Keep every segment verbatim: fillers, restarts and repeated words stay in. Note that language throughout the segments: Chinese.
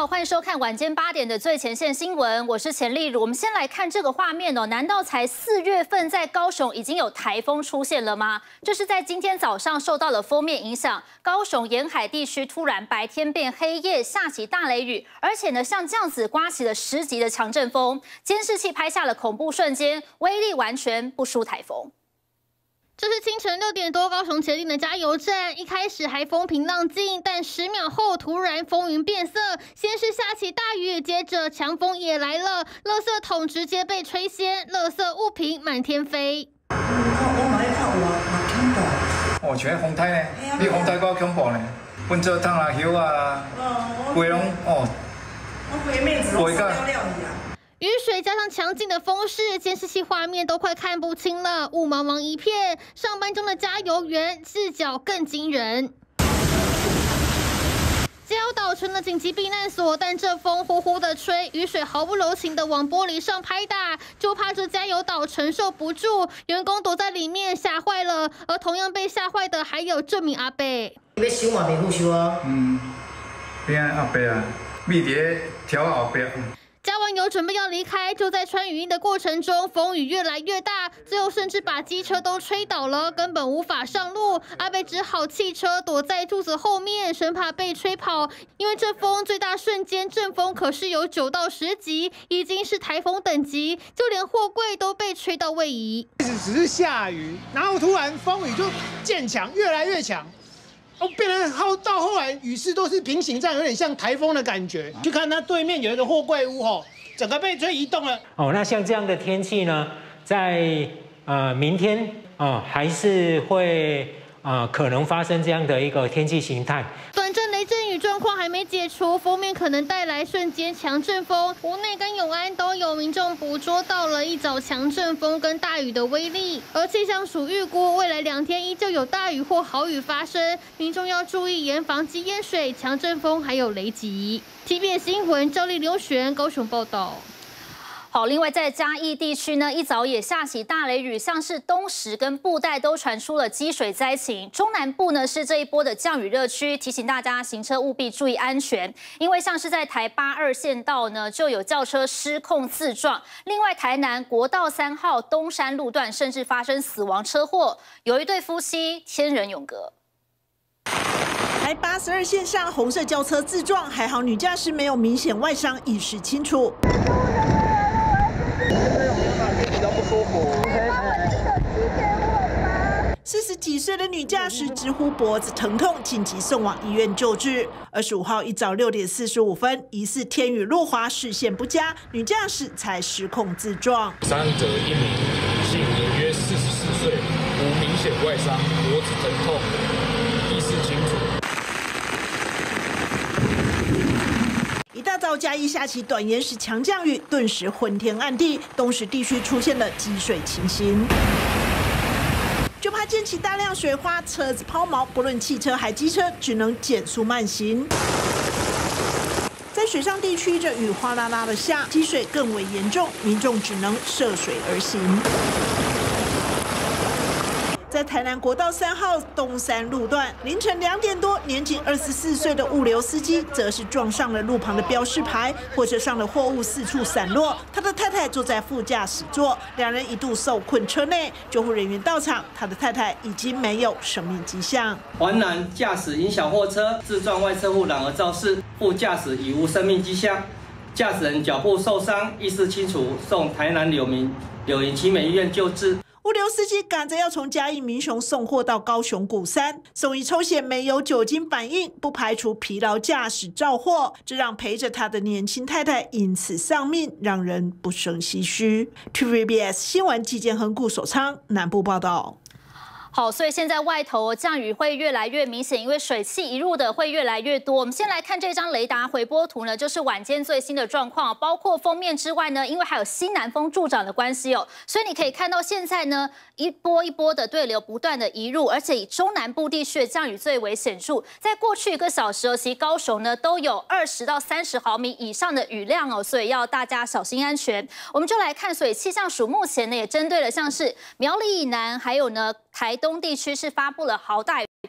好，欢迎收看晚间八点的最前线新闻，我是钱丽如。我们先来看这个画面哦，难道才四月份在高雄已经有台风出现了吗？这是在今天早上受到了锋面影响，高雄沿海地区突然白天变黑夜，下起大雷雨，而且呢像这样子刮起了十级的强阵风，监视器拍下了恐怖瞬间，威力完全不输台风。 这是清晨六点多，高雄前进的加油站。一开始还风平浪静，但十秒后突然风云变色，先是下起大雨，接着强风也来了，垃圾桶直接被吹掀，垃圾物品满天飞。 我我买一套有啊，蛮恐怖。 哦，像风台呢，比风台更恐怖呢。阮做烫啦、叶啊，规拢哦， 我规面子拢烧了了去啊。 雨水加上强劲的风势，监视器画面都快看不清了，雾茫茫一片。上班中的加油员视角更惊人。加油岛成了紧急避难所，但这风呼呼的吹，雨水毫不留情的往玻璃上拍打，就怕这加油岛承受不住，员工躲在里面吓坏了。而同样被吓坏的还有这名阿伯。 要收嘛袂好收啊。嗯， 边阿伯啊，米伫条后边。 加完油准备要离开，就在穿雨衣的过程中，风雨越来越大，最后甚至把机车都吹倒了，根本无法上路。阿伯只好弃车躲在柱子后面，生怕被吹跑。因为这风最大瞬间阵风可是有九到十级，已经是台风等级，就连货柜都被吹到位移。 开始只是下雨，然后突然风雨就渐强，越来越强。 哦，变成后到后来雨势都是平行站，有点像台风的感觉。去看它对面有一个货柜屋吼，整个被吹移动了。 哦，那像这样的天气呢，在呃明天啊、呃、还是会啊、呃、可能发生这样的一个天气形态。 短暂雷阵雨状况还没解除，锋面可能带来瞬间强阵风。湖内跟永安都有民众捕捉到了一早强阵风跟大雨的威力，而气象署预估未来两天依旧有大雨或豪雨发生，民众要注意严防积淹水、强阵风还有雷击。T V B S 新闻赵丽刘璇高雄报道。 好，另外在嘉义地区呢，一早也下起大雷雨，像是东石跟布袋都传出了积水灾情。中南部呢是这一波的降雨热区，提醒大家行车务必注意安全。因为像是在台八二线道呢，就有轿车失控自撞。另外，台南国道三号东山路段甚至发生死亡车祸，有一对夫妻天人永隔。 台八十二线上红色轿车自撞，还好女驾驶没有明显外伤，意识清楚。 四十几岁的女驾驶直呼脖子疼痛，紧急送往医院救治。二十五号一早六点四十五分，疑似天雨路滑，视线不佳，女驾驶才失控自撞。 伤者一名女性，年约四十四岁，无明显外伤，脖子疼痛，意识清楚。 一大早，嘉义下起短延时强降雨，顿时昏天暗地，东石地区出现了积水情形。 就怕溅起大量水花，车子抛锚，不论汽车还机车，只能减速慢行。在水上地区，这雨哗啦啦的下，积水更为严重，民众只能涉水而行。在台南国道三号东山路段，凌晨两点多，年仅二十四岁的物流司机则是撞上了路旁的标示牌，货车上的货物四处散落，他的太太坐在副驾驶座，两人一度受困车内。救护人员到场，他的太太已经没有生命迹象。 环南驾驶引小货车自撞外侧护栏而肇事，副驾驶已无生命迹象，驾驶人脚部受伤，意识清楚，送台南柳明柳营奇美医院救治。 物流司机赶着要从嘉义民雄送货到高雄鼓山，送医抽血没有酒精反应，不排除疲劳驾驶肇祸，这让陪着他的年轻太太因此丧命，让人不胜唏嘘。T V B S 新闻季建亨、顾守昌南部报道。 好，所以现在外头降雨会越来越明显，因为水汽移入的会越来越多。我们先来看这张雷达回波图呢，就是晚间最新的状况，包括锋面之外呢，因为还有西南风助长的关系哦，所以你可以看到现在呢，一波一波的对流不断的移入，而且以中南部地区的降雨最为显著。在过去一个小时哦，其实高雄呢都有二十到三十毫米以上的雨量哦，所以要大家小心安全。我们就来看，所以气象署目前呢也针对了像是苗栗以南，还有呢台东地区是发布了豪大雨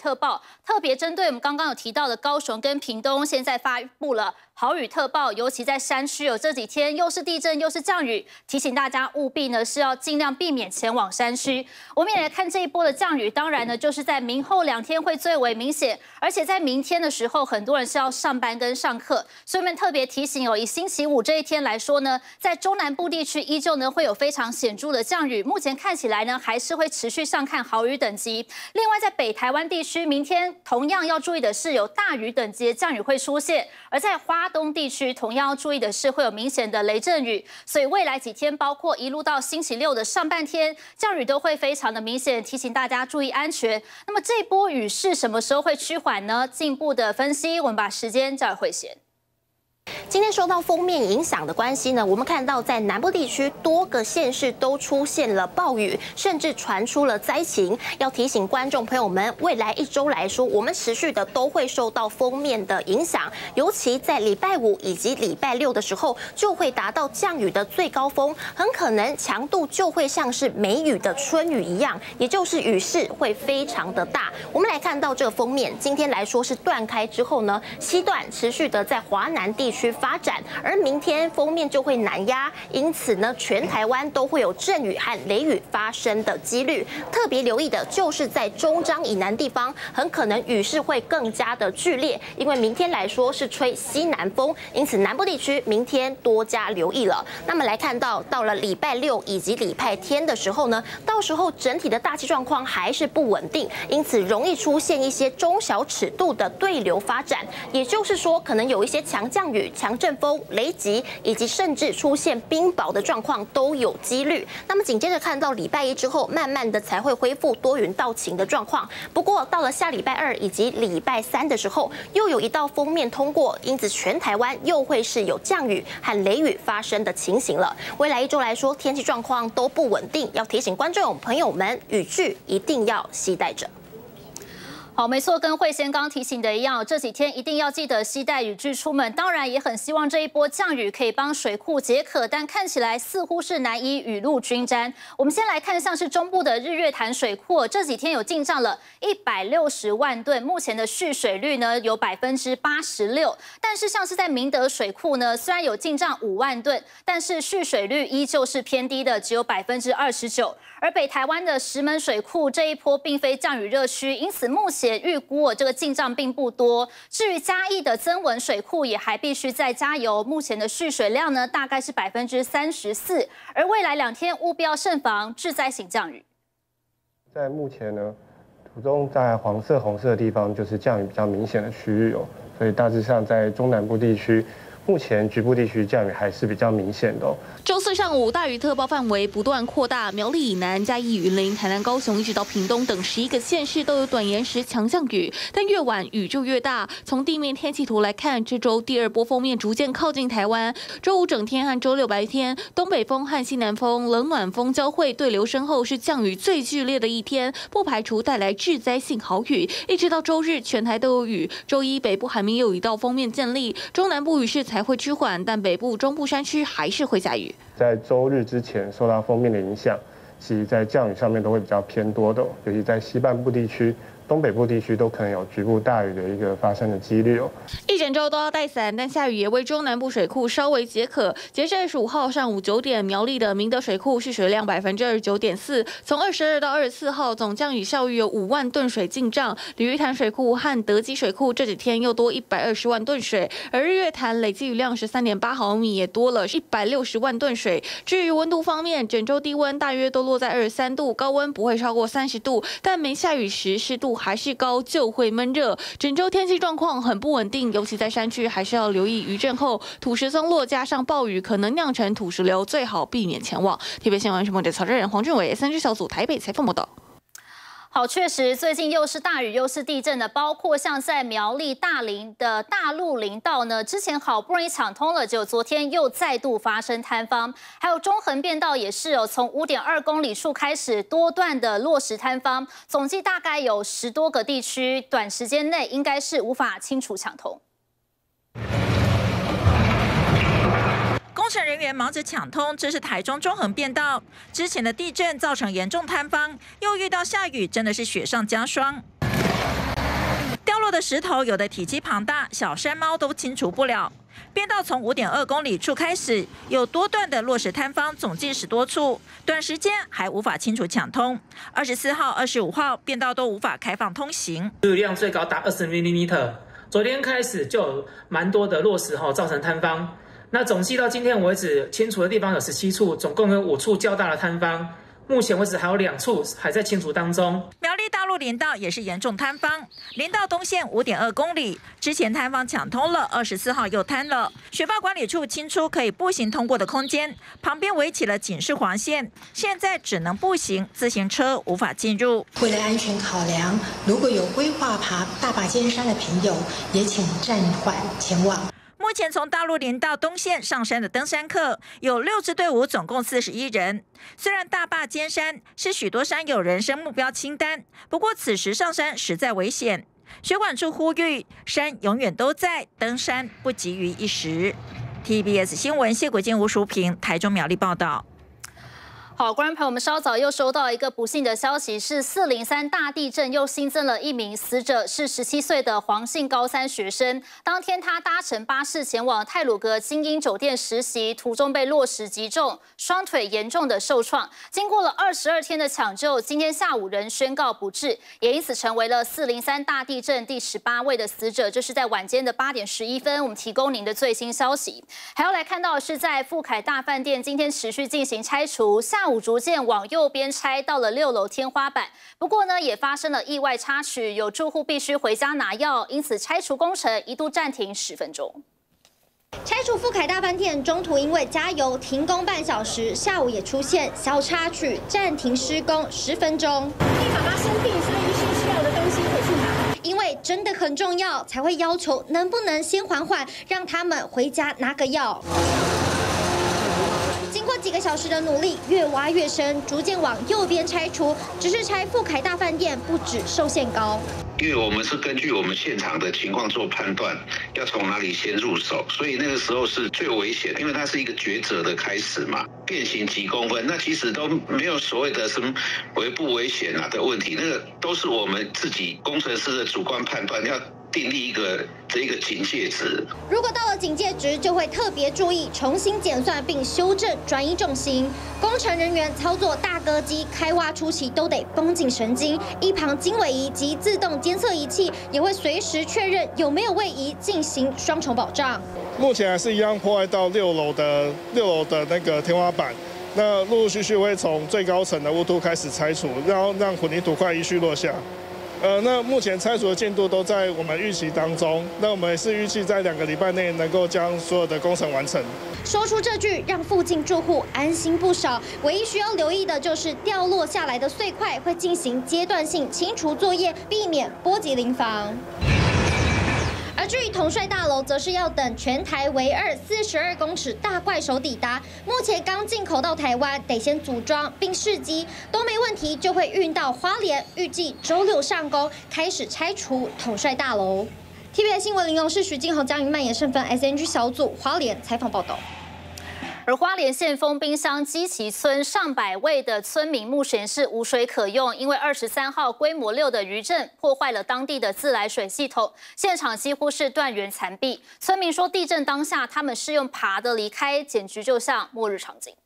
特报，特别针对我们刚刚有提到的高雄跟屏东，现在发布了豪雨特报，尤其在山区有这几天又是地震又是降雨，提醒大家务必呢是要尽量避免前往山区。我们也来看这一波的降雨，当然呢就是在明后两天会最为明显，而且在明天的时候，很多人是要上班跟上课，所以我们特别提醒哦，以星期五这一天来说呢，在中南部地区依旧呢会有非常显著的降雨，目前看起来呢还是会持续上看豪雨等级。另外在北台湾地区，明天同样要注意的是有大雨等级的降雨会出现，而在花东地区同样要注意的是会有明显的雷阵雨，所以未来几天，包括一路到星期六的上半天，降雨都会非常的明显，提醒大家注意安全。那么这一波雨势什么时候会趋缓呢？进一步的分析，我们把时间交给慧贤。 今天受到锋面影响的关系呢，我们看到在南部地区多个县市都出现了暴雨，甚至传出了灾情。要提醒观众朋友们，未来一周来说，我们持续的都会受到锋面的影响，尤其在礼拜五以及礼拜六的时候，就会达到降雨的最高峰，很可能强度就会像是梅雨的春雨一样，也就是雨势会非常的大。我们来看到这个锋面，今天来说是断开之后呢，西段持续的在华南地区发展，而明天锋面就会南压，因此呢，全台湾都会有阵雨和雷雨发生的几率。特别留意的就是在中彰以南地方，很可能雨势会更加的剧烈，因为明天来说是吹西南风，因此南部地区明天多加留意了。那么来看到到了礼拜六以及礼拜天的时候呢，到时候整体的大气状况还是不稳定，因此容易出现一些中小尺度的对流发展，也就是说，可能有一些强降雨、强阵风、雷击，以及甚至出现冰雹的状况都有几率。那么紧接着看到礼拜一之后，慢慢的才会恢复多云到晴的状况。不过到了下礼拜二以及礼拜三的时候，又有一道锋面通过，因此全台湾又会是有降雨和雷雨发生的情形了。未来一周来说，天气状况都不稳定，要提醒观众朋友们，雨具一定要携带着。 好，没错，跟慧贤刚提醒的一样，这几天一定要记得携带雨具出门。当然，也很希望这一波降雨可以帮水库解渴，但看起来似乎是难以雨露均沾。我们先来看，像是中部的日月潭水库，这几天有进账了一百六十万吨，目前的蓄水率呢有百分之八十六。但是像是在明德水库呢，虽然有进账五万吨，但是蓄水率依旧是偏低的，只有百分之二十九。而北台湾的石门水库这一波并非降雨热区，因此目前预估这个进账并不多。至于嘉义的曾文水库也还必须再加油，目前的蓄水量呢大概是百分之三十四，而未来两天务必要慎防致灾性降雨。 在目前呢，图中在黄色、红色的地方就是降雨比较明显的区域哦，所以大致上在中南部地区。目前局部地区降雨还是比较明显的哦。 周四上午，大雨特报范围不断扩大，苗栗以南、嘉义、云林、台南、高雄，一直到屏东等十一个县市都有短延时强降雨，但越晚雨就越大。从地面天气图来看，这周第二波锋面逐渐靠近台湾。周五整天和周六白天，东北风和西南风、冷暖风交汇，对流深厚，是降雨最剧烈的一天，不排除带来致灾性豪雨。一直到周日，全台都有雨。周一北部海面又有一道锋面建立，中南部雨势才会趋缓，但北部、中部山区还是会下雨。 在周日之前受到锋面的影响，其实在降雨上面都会比较偏多的，尤其在西半部地区。东北部地区都可能有局部大雨的一个发生的几率哦。 一整周都要带伞，但下雨也为中南部水库稍微解渴。截至二十五号上午九点，苗栗的明德水库蓄水量百分之二十九点四，从二十二到二十四号总降雨效益有五万吨水进账。鲤鱼潭水库和德基水库这几天又多一百二十万吨水，而日月潭累计雨量十三点八毫米，也多了一百六十万吨水。至于温度方面，整周低温大约都落在二十三度，高温不会超过三十度，但没下雨时湿度还是高，就会闷热。整周天气状况很不稳定，尤其在山区，还是要留意余震后土石松落，加上暴雨可能酿成土石流，最好避免前往。T V B 新闻是记者曹真人、黄俊伟，三支小组台北采访报道。 好，确实，最近又是大雨又是地震的，包括像在苗栗大林的大鹿林道呢，之前好不容易抢通了，结果昨天又再度发生坍方。还有中横便道也是哦，从五点二公里处开始多段的落石坍方，总计大概有十多个地区，短时间内应该是无法清除抢通。 工程人员忙着抢通，这是台中中横便道。之前的地震造成严重坍方，又遇到下雨，真的是雪上加霜。 落的石头有的体积庞大，小山猫都清除不了。变道从五点二公里处开始，有多段的落石坍方，总计十多处，短时间还无法清除抢通。二十四号、二十五号变道都无法开放通行， 雨量最高达二十 毫米。昨天开始就有蛮多的落石哈，造成坍方。那总计到今天为止，清除的地方有十七处，总共有五处较大的坍方。目前为止还有两处还在清除当中。 苗栗大陆林道也是严重坍方，林道东线五点二公里，之前坍方抢通了，二十四号又坍了。水坝管理处清出可以步行通过的空间，旁边围起了警示黄线，现在只能步行，自行车无法进入。 为了安全考量，如果有规划爬大霸尖山的朋友，也请暂缓前往。 目前从大陆林道东线上山的登山客有六支队伍，总共四十一人。虽然大霸尖山是许多山友人生目标清单，不过此时上山实在危险。水管处呼吁，山永远都在，登山不急于一时。T B S 新闻谢国健、吴淑平，台中苗栗报道。 好，观众朋友们，稍早又收到一个不幸的消息，是四零三大地震又新增了一名死者，是十七岁的黄姓高三学生。当天他搭乘巴士前往太鲁阁精英酒店实习，途中被落石击中，双腿严重的受创。经过了二十二天的抢救，今天下午仍宣告不治，也因此成为了四零三大地震第十八位的死者。这是在晚间的八点十一分，我们提供您的最新消息。还要来看到的是，在富凯大饭店今天持续进行拆除，下午逐渐往右边拆到了六楼天花板，不过呢，也发生了意外插曲，有住户必须回家拿药，因此拆除工程一度暂停十分钟。 拆除富凯大饭店中途因为加油停工半小时，下午也出现小插曲，暂停施工十分钟。你爸妈生病，所以必须需要的东西回去拿。因为真的很重要，才会要求能不能先缓缓，让他们回家拿个药。经过几个小时的努力，越挖越深，逐渐往右边拆除。只是拆富凯大饭店不止受限高， 因为我们是根据我们现场的情况做判断，要从哪里先入手，所以那个时候是最危险，因为它是一个抉择的开始嘛。变形几公分，那其实都没有所谓的什么危不危险啊的问题，那个都是我们自己工程师的主观判断要。订立一个这个警戒值， 如果到了警戒值，就会特别注意重新检算并修正转移重心。工程人员操作大割机、开挖初期都得绷紧神经，一旁经纬仪及自动监测仪器也会随时确认有没有位移，进行双重保障。 目前还是一样破坏到六楼的六楼的那个天花板，那陆陆续续会从最高层的屋突开始拆除，然后让混凝土块依序落下。呃，那目前拆除的进度都在我们预期当中，那我们也是预计在两个礼拜内能够将所有的工程完成。 说出这句，让附近住户安心不少。唯一需要留意的就是掉落下来的碎块会进行阶段性清除作业，避免波及邻房。而至于统帅大楼，则是要等全台唯二四十二公尺大怪手抵达。目前刚进口到台湾，得先组装并试机，都没问题，就会运到花莲。预计周六上工，开始拆除统帅大楼。T V B S 新闻林荣是徐金宏、江云蔓延胜分 S N G 小组花莲采访报道。 而花莲县丰滨乡基奇村上百位的村民目前是无水可用，因为二十三号规模六的余震破坏了当地的自来水系统，现场几乎是断垣残壁。村民说，地震当下他们是用爬的离开，简直就像末日场景。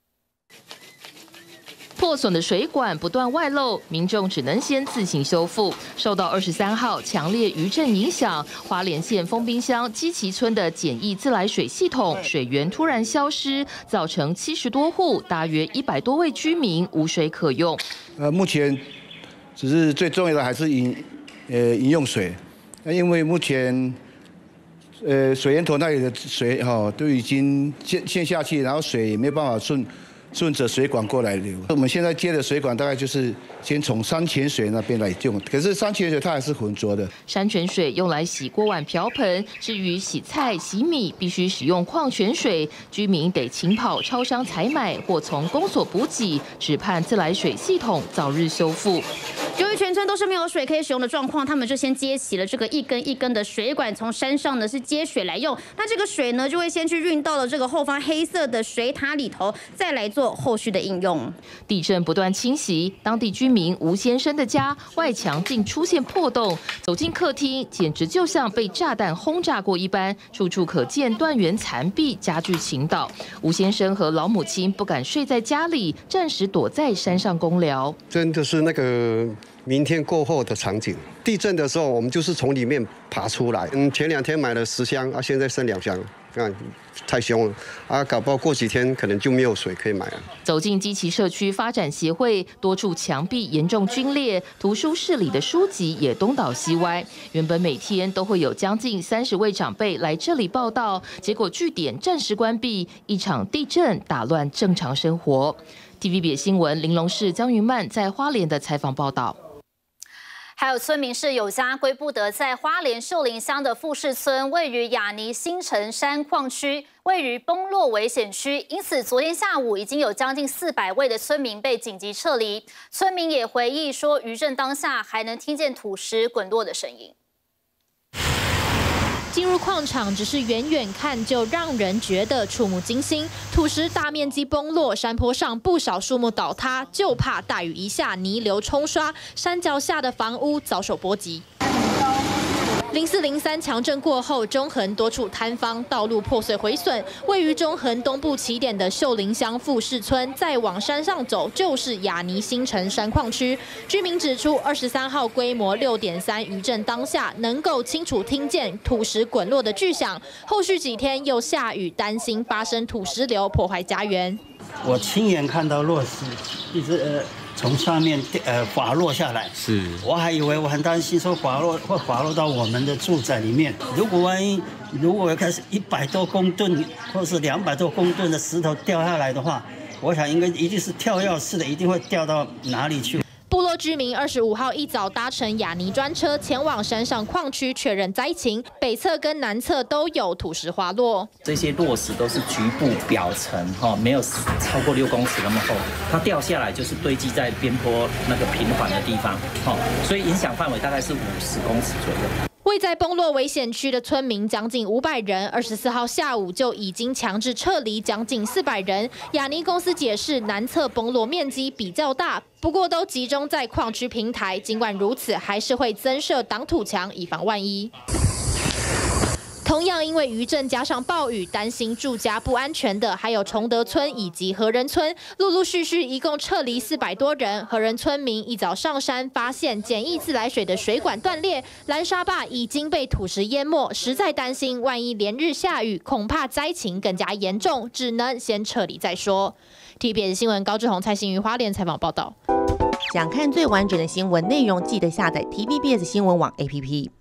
破损的水管不断外漏，民众只能先自行修复。受到二十三号强烈余震影响，花莲县丰滨乡基奇村的简易自来水系统水源突然消失，造成七十多户、大约一百多位居民无水可用。 呃，目前只是最重要的还是饮呃饮用水，那因为目前呃水源头那里的水哈、哦、都已经陷陷下去，然后水也没有办法顺。顺着水管过来流，我们现在接的水管大概就是先从山泉水那边来用，可是山泉水它还是浑浊的。山泉水用来洗锅碗瓢盆，至于洗菜、洗米必须使用矿泉水，居民得勤跑超商采买或从公所补给，只盼自来水系统早日修复。 由于全村都是没有水可以使用的状况，他们就先接起了这个一根一根的水管，从山上呢是接水来用。那这个水呢，就会先去运到了这个后方黑色的水塔里头，再来做后续的应用。 地震不断侵袭，当地居民吴先生的家外墙竟出现破洞，走进客厅，简直就像被炸弹轰炸过一般，处处可见断垣残壁，家具倾倒。吴先生和老母亲不敢睡在家里，暂时躲在山上公寮。 真的是那个。明天过后的场景，地震的时候，我们就是从里面爬出来。嗯，前两天买了十箱啊，现在剩两箱，看太凶了啊！搞不好过几天可能就没有水可以买了。 走进基奇社区发展协会，多处墙壁严重皲裂，图书室里的书籍也东倒西歪。原本每天都会有将近三十位长辈来这里报到，结果据点暂时关闭，一场地震打乱正常生活。T V B 新闻林龙世、江云曼在花莲的采访报道。 还有村民是有家归不得，在花莲秀林乡的富士村，位于雅尼新城山矿区，位于崩落危险区，因此昨天下午已经有将近四百位的村民被紧急撤离。村民也回忆说，余震当下还能听见土石滚落的声音。 进入矿场，只是远远看就让人觉得触目惊心。土石大面积崩落，山坡上不少树木倒塌，就怕大雨一下，泥流冲刷，山脚下的房屋遭受波及。零四零三强震过后，中横多处坍方，道路破碎毁损。位于中横东部起点的秀林乡富士村，再往山上走就是雅尼新城山矿区。居民指出，二十三号规模六点三余震当下，能够清楚听见土石滚落的巨响。后续几天又下雨，担心发生土石流破坏家园。 我亲眼看到落石，一直呃。从上面呃滑落下来，是，我还以为我很担心说滑落会滑落到我们的住宅里面。如果万一如果开始一百多公吨或是两百多公吨的石头掉下来的话，我想应该一定是跳跃式的，一定会掉到哪里去。 部落居民二十五号一早搭乘雅尼专车前往山上矿区确认灾情，北侧跟南侧都有土石滑落。 这些落石都是局部表层，哈，没有超过六公尺那么厚，它掉下来就是堆积在边坡那个平缓的地方，哈，所以影响范围大概是五十公尺左右。 位在崩落危险区的村民将近五百人，二十四号下午就已经强制撤离将近四百人。雅尼公司解释，南侧崩落面积比较大，不过都集中在矿区平台。尽管如此，还是会增设挡土墙，以防万一。同样因为余震加上暴雨，担心住家不安全的还有崇德村以及和仁村，陆陆续续一共撤离四百多人。和仁村民一早上山，发现简易自来水的水管断裂，拦沙坝已经被土石淹没，实在担心万一连日下雨，恐怕灾情更加严重，只能先撤离再说。T V B S 新闻高志宏、蔡欣瑜花莲采访报道。 想看最完整的新闻内容，记得下载 T V B S 新闻网 A P P。